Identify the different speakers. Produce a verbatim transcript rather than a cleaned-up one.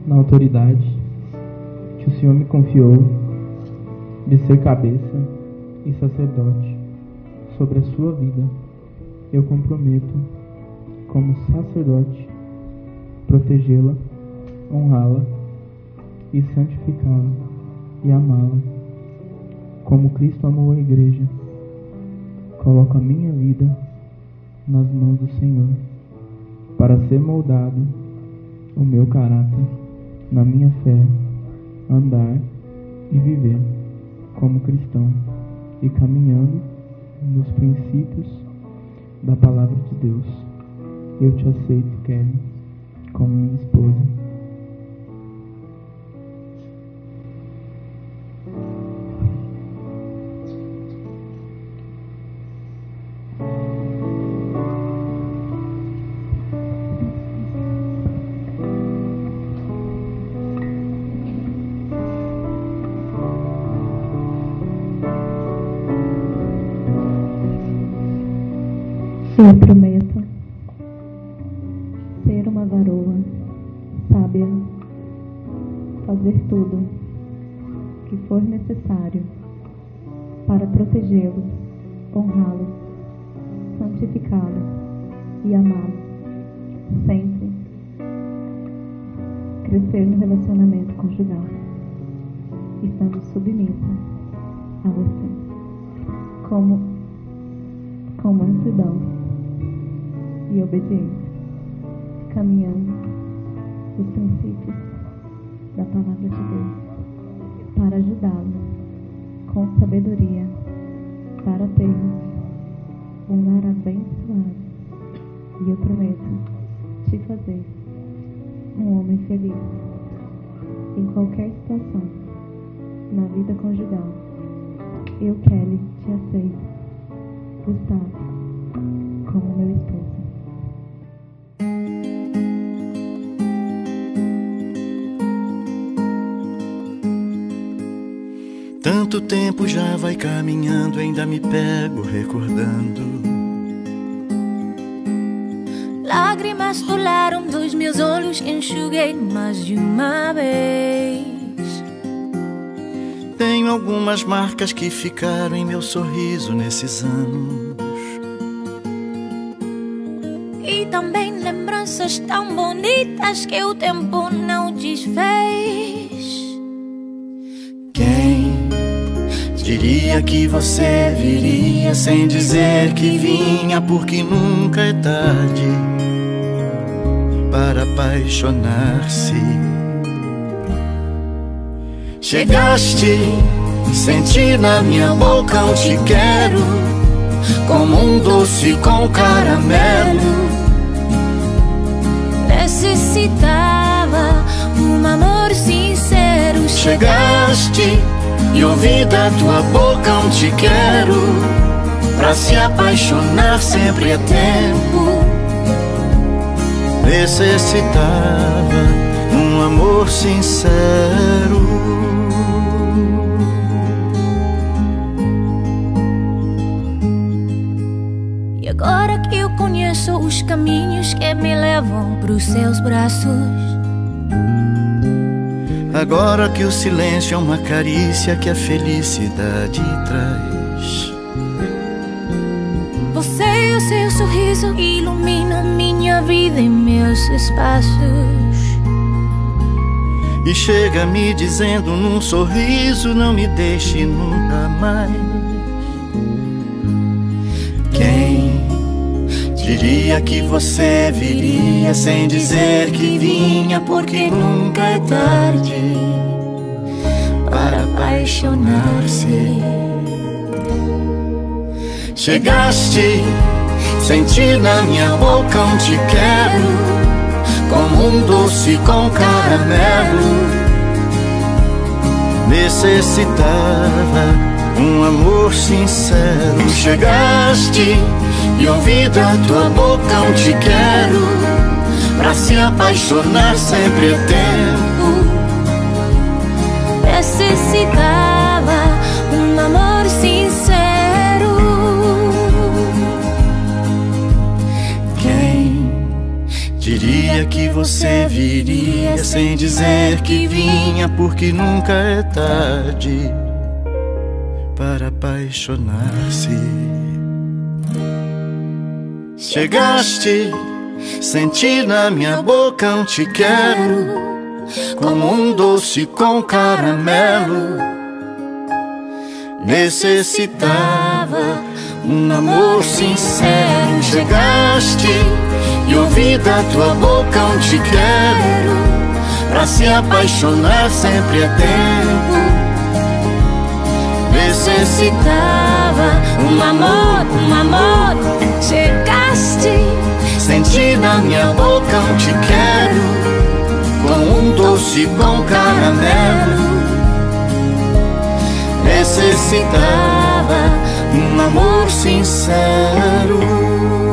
Speaker 1: na autoridade que o Senhor me confiou de ser cabeça e sacerdote sobre a sua vida, eu comprometo, como sacerdote, protegê-la, honrá-la e santificá-la e amá-la, como Cristo amou a igreja. Coloco a minha vida nas mãos do Senhor, para ser moldado o meu caráter na minha fé, andar e viver como cristão e caminhando nos princípios da palavra de Deus. Eu te aceito, Kelly, como minha esposa.
Speaker 2: Eu prometo ser uma varoa sábia, fazer tudo que for necessário para protegê-lo, honrá-lo, santificá-lo e amá-lo, sempre crescer no relacionamento conjugal, estando submissa a você, como, com mansidão e obediência, caminhando os princípios da palavra de Deus, para ajudá-lo com sabedoria, para termos um lar abençoado. E eu prometo te fazer um homem feliz em qualquer situação na vida conjugal. Eu, Kelly, te aceito, Gustavo, como meu esposo.
Speaker 3: Tanto tempo já vai caminhando, ainda me pego recordando.
Speaker 4: Lágrimas rolaram dos meus olhos, enxuguei mais de uma vez.
Speaker 3: Tenho algumas marcas que ficaram em meu sorriso nesses anos,
Speaker 4: e também lembranças tão bonitas que o tempo não desfez.
Speaker 3: Diria que você viria sem dizer que vinha, porque nunca é tarde para apaixonar-se. Chegaste, senti na minha boca um te quero, como um doce com caramelo.
Speaker 4: Necessitava um amor sincero.
Speaker 3: Chegaste e ouvi da tua boca um te quero, pra se apaixonar sempre é tempo. Necessitava um amor sincero.
Speaker 4: E agora que eu conheço os caminhos que me levam pros seus braços,
Speaker 3: agora que o silêncio é uma carícia que a felicidade traz,
Speaker 4: você e o seu sorriso iluminam minha vida e meus espaços.
Speaker 3: E chega me dizendo num sorriso, não me deixe nunca mais. Quem diria que você viria sem dizer que vinha, porque nunca é tarde para apaixonar-se. Chegaste, senti na minha boca um te quero, como um doce com caramelo. Necessitava um amor sincero. Chegaste e ouvi da tua boca um te quero, pra se apaixonar sempre é tempo.
Speaker 4: Necessitava um amor sincero.
Speaker 3: Quem diria que você viria sem dizer que vinha, porque nunca é tarde para apaixonar-se. Chegaste, senti na minha boca um te quero, como um doce com caramelo. Necessitava um amor sincero. Chegaste e ouvi da tua boca um te quero, pra se apaixonar sempre é tempo. Necessitava um amor, um amor. Chegaste, senti na minha boca um te quero, com um doce com caramelo. Necessitava um amor sincero.